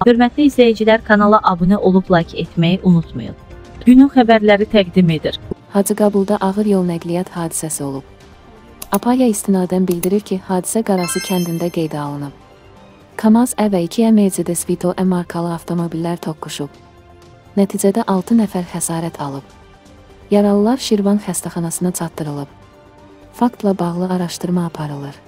Hörmətli izləyicilər, kanala abunə olub like etməyi unutmayın. Günün xəbərləri təqdim edir. Hacıqabulda ağır yol nəqliyyat hadisəsi olub. APAya istinadən bildirir ki, hadisə Qarası kəndində qeydə alınıb. KAMAZ və 2 Mercedes Vito markalı avtomobillər toqquşub. Nəticədə 6 nəfər xəsarət alıb. Yaralılar Şirvan xəstəxanasına çatdırılıb. Faktla bağlı araşdırma aparılır.